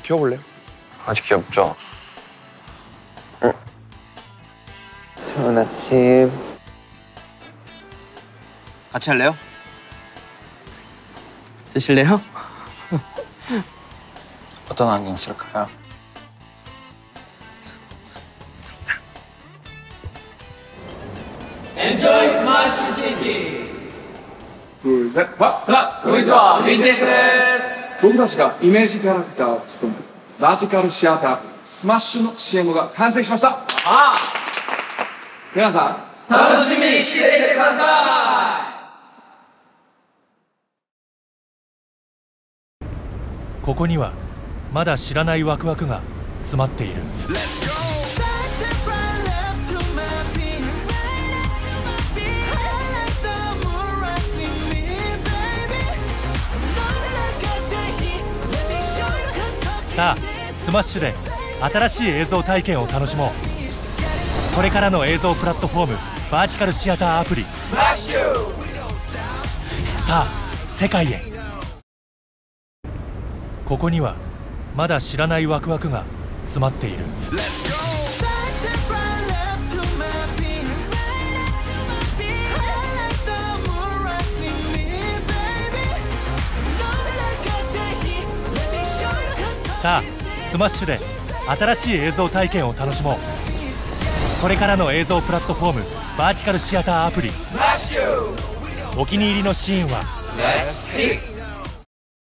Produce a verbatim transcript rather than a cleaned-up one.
키워볼래요? 아직 귀엽죠? 응. 좋은 아침. 같이 할래요? 드실래요? 어떤 안경 쓸까요? Enjoy Smash City! 둘, 셋, 와! 하나! こんにちは、ミンティスです。 僕たちがイメージキャラクターを務めるバーティカルシアタースマッシュの シーエム が完成しました。 あ皆さんあ、楽しみにしていてください。ここにはまだ知らないワクワクが詰まっている。さあスマッシュで新しい映像体験を楽しもう。これからの映像プラットフォームバーティカルシアターアプリスマッシュ。 さあ世界へ。ここにはまだ知らないワクワクが詰まっている。さあスマッシュで新しい映像体験を楽しもう。これからの映像プラットフォームバーティカルシアターアプリスマッシュ。 お気に入りのシーンは Let's pick